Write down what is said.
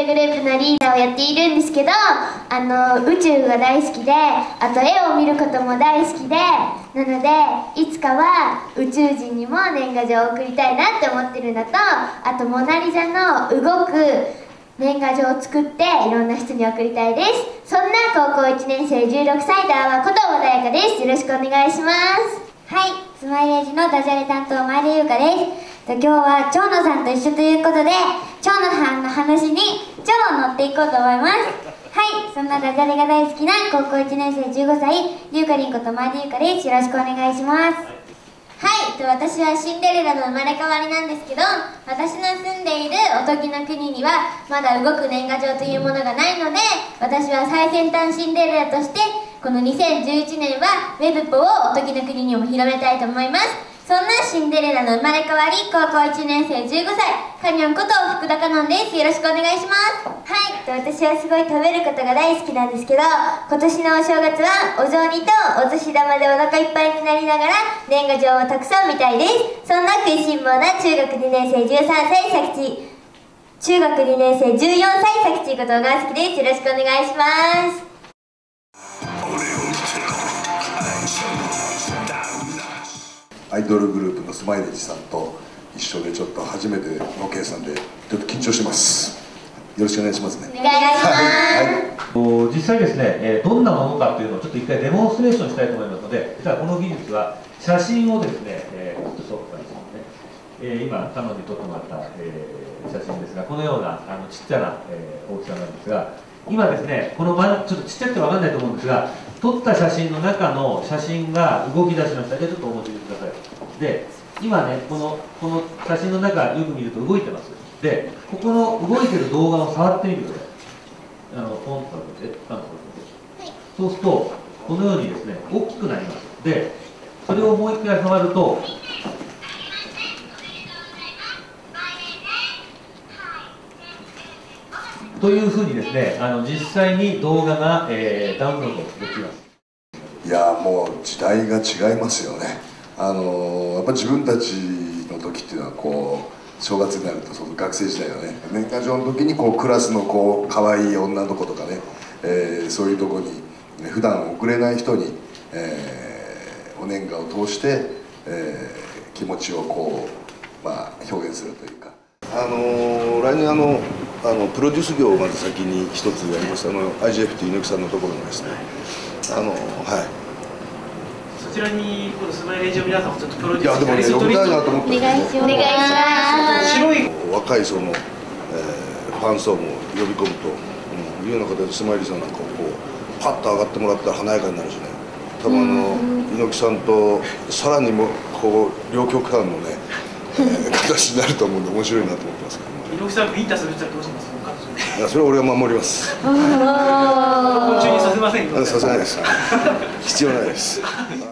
女グループのリーダーをやっているんですけど、宇宙が大好きで、あと絵を見ることも大好きで、なのでいつかは宇宙人にも年賀状を送りたいなって思ってるのと、あとモナリザの動く年賀状を作っていろんな人に送りたいです。そんな高校1年生16歳ダーマこと小田彩香です。よろしくお願いします。 はい、スマイレージのダジャレ担当前田優香です。今日は蝶野さんと一緒ということで、蝶野さんの話に蝶を乗っていこうと思います。はい、そんなダジャレが大好きな高校1年生15歳ゆうかりんこと前田優香です。よろしくお願いします。はい、私はシンデレラの生まれ変わりなんですけど、私の住んでいるおとぎの国にはまだ動く年賀状というものがないので、私は最先端シンデレラとしてこの2011年はウェブポをおとぎの国にも広めたいと思います。そんなシンデレラの生まれ変わり高校1年生15歳カニョンこと福田かのんです。よろしくお願いします。はい、私はすごい食べることが大好きなんですけど、今年のお正月はお雑煮とお年玉でお腹いっぱいになりながら年賀状をたくさん見たいです。そんな食いしん坊な中学2年生13歳さきち中学2年生14歳さきちこと小川好きです。よろしくお願いします。 アイドルグループのスマイレージさんと一緒でちょっと初めての計算でちょっと緊張してます。よろしくお願いしますね。 お願いします。 はい、 実際ですね、どんなものかというのをちょっと一回デモンストレーションしたいと思いますので、実はこの技術は写真をですね、ちょっと紹介しますね。今彼女に撮ってもらった、写真ですが、このようなちっちゃな、大きさなんですが、今ですね、このちょっとちっちゃくて分かんないと思うんですが、撮った写真の中の写真が動き出しました。で、ちょっとお持ちください。で、今ね、この写真の中よく見ると動いてます。で、ここの動いてる動画を触ってみてください。ポンと当てて、そうすると、このようにですね、大きくなります。で、それをもう一回触ると、というふうにですね、実際に動画が、ダウンロードできます。 いやもう時代が違いますよね。やっぱ自分たちの時っていうのはこう正月になるとその学生時代はね、年賀状の時にこうクラスのこう可愛い女の子とかね、そういうとこに普段送れない人に、お年賀を通して、気持ちをこう、表現するというか。来年プロデュース業をまず先に一つやりましたIGF という猪木さんのところにですね、はい。 そちらにこのスマイレージの皆さんをちょっとプロデュースでもね、呼びたいなと思ったんですけど、 お願いします。 白い若いファン層も呼び込むと、いうような形でスマイリーさんなんかをこうパッと上がってもらったら華やかになるしね、多分猪木さんとさらにもこう両極端のね、形になると思うんで面白いなと思ってますけども。 猪木さんビンタする人はどうします？ いや、それは俺は守ります。 録音中にさせませんよ。 させないです。必要ないです。